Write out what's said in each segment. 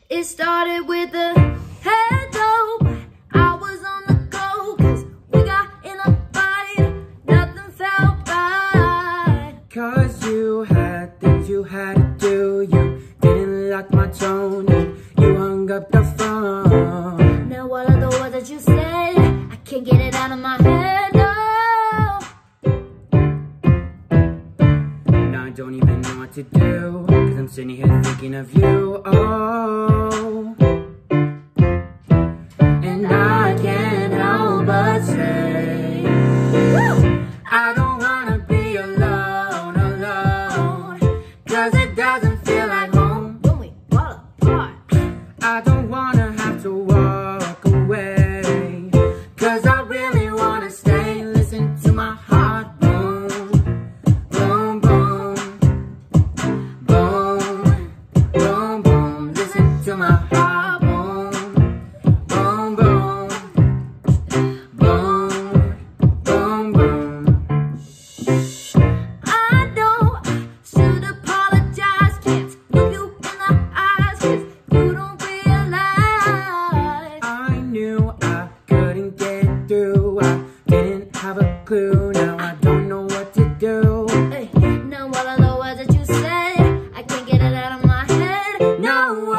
It started with a hello. I was on the go, 'cause we got in a fight. Nothing felt right. 'Cause you had things you had to do. You didn't like my tone, and you hung up the phone. Now all of the words that you said, I can't get it out of my head, no. Now I don't even know what to do, 'cause I'm sitting here thinking of you, oh. And I can't help but say, I don't wanna be alone, alone, 'cause it doesn't feel like home When we fall apart. I don't wanna have to walk away, 'cause I really wanna stay. Listen to my heart boom, boom, boom, boom, boom, boom. Listen to my heart boom, boom, boom, boom, boom, boom. I know I should apologize. Can't look you in the eyes, 'cause you don't realize. I knew I couldn't get through. I didn't have a clue. Now I don't know what to do. Hey, now all of the words that you said, I can't get it out of my head. No,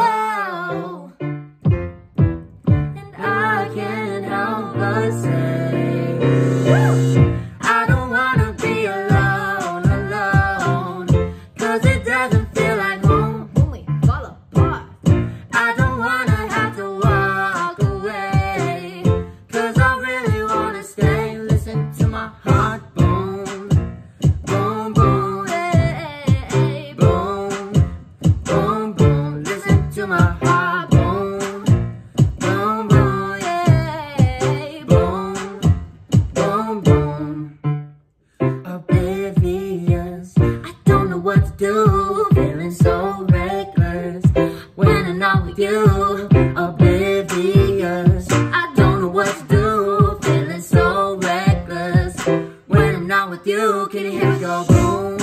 And I can't help but say, I don't wanna be alone, alone, 'cause it doesn't feel like home. when we fall apart. I don't wanna have to walk away, 'cause I really wanna stay. Listen to my heart boom, boom, boom, Hey, boom, boom, boom. Listen to my heart boom, boom, boom, hey, boom, boom, boom. Oblivious, I don't know what to do. Feeling so reckless when I'm not with you. Oblivious, I don't know what to do. Feeling so reckless when I'm not with you. Can you hear me go boom?